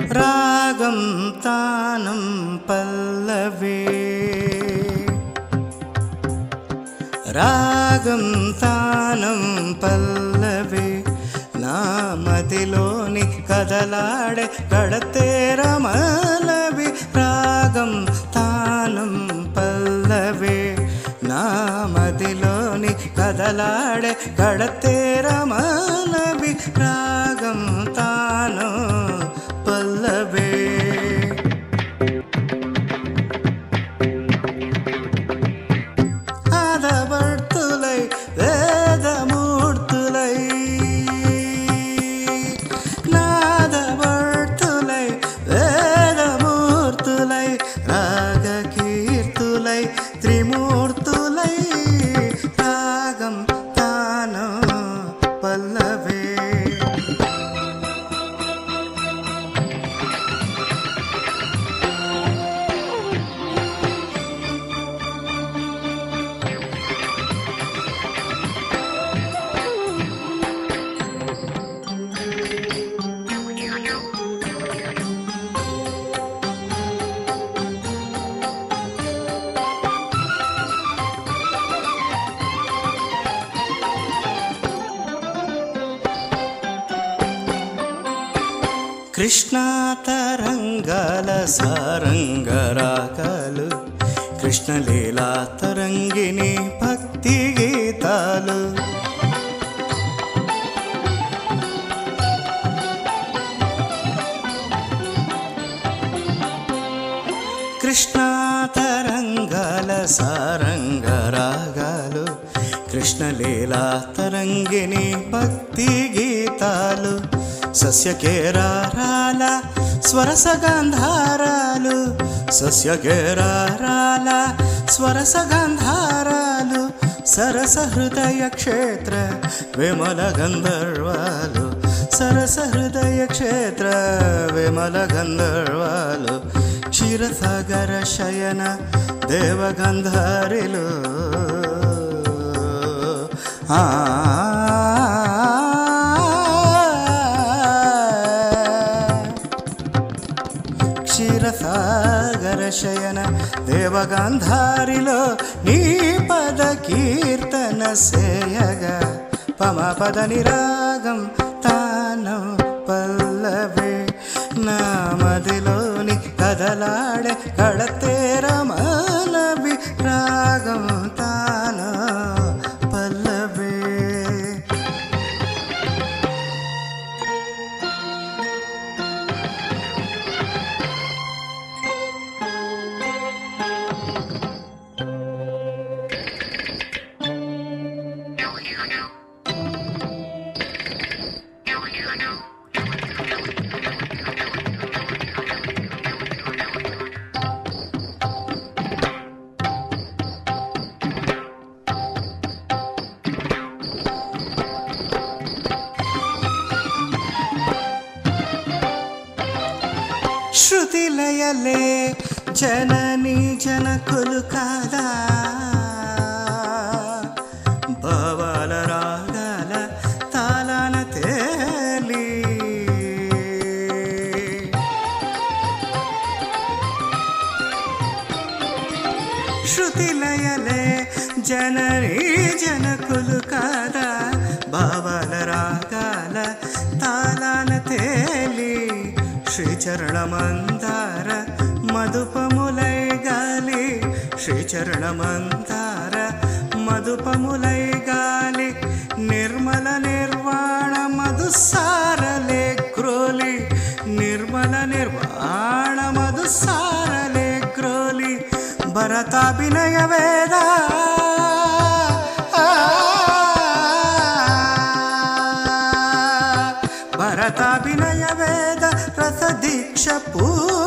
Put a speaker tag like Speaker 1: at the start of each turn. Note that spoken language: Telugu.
Speaker 1: రాగం తానం పల్లవే రాగం తానం పల్లవే నా మదిలోని కదలాడే గడతేరమలవి రాగం తానం పల్లవే నా మదిలోని కదలాడే గడతేరమలవి రాగం తానం పల్లవే ఆదవర్తులై వేదమూర్తులై నాదవర్తులై వేదమూర్తులై రాగకీర్తులై త్రిమూర్తులై రాగం తానం పల్లవే కృష్ణా తరంగాల సారంగరాగాలు కృష్ణలీలా తరంగిణి భక్తి గీతాలు కృష్ణా తరంగాల సారంగరాగాలు కృష్ణలీలా తరంగిణి భక్తి గీతాలు సస్యకేరారాల స్వరసగంధారాలు సస్యకేరారాల స్వరసగంధారాలు సరస హృదయ క్షేత్ర విమల గంధర్వాలు సరస హృదయ క్షేత్ర విమల గంధర్వాలు క్షీరసాగర శయన దేవగంధారిలు క్షీరసాగర శయన దేవగంధారిలో నీ పద కీర్తన సేయగా పమపద నిరాగం తానం పల్లవే నా మదిలోని కదలాడే కడతేరమలవి రాగం తానం పల్లవే శృతిలయలే జనని జనకులు కాదా భావాల రాగాల తాళాన తేలి శృతిలయలే జనని జనకులు కాదా భావాల రాగాల తాళాన తేలి శ్రీచరణమందార మధుపములై గాలి శ్రీచరణమందార మధుపములై గాలి నిర్మల నిర్వాణ మధుసారలే క్రోలి నిర్మల నిర్వాణ మధుసారలే క్రోలి భరతాభినయ వేద భరతాభినయ వేద రసదీక్ష పూ